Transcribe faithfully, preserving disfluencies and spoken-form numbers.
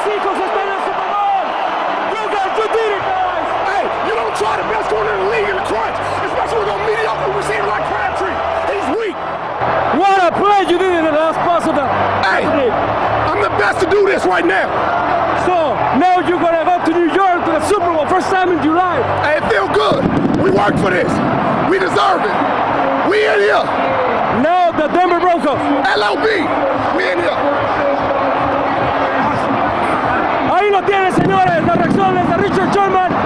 hijos están en el Super Bowl. You guys, you did it, guys. Hey, you don't try the best corner in the league in the crunch, especially with a mediocre receiver like Crabtree. He's weak. What a play you did in the last pass of the. Hey, I'm the best to do this right now. So now you're gonna go to New York to the Super Bowl, first time in July. Hey, it feels good. We worked for this. We deserve it. We in here. Now the Denver Broncos. L O B. We in here. Ahí lo tienen, señores, las reacciones de Richard Sherman.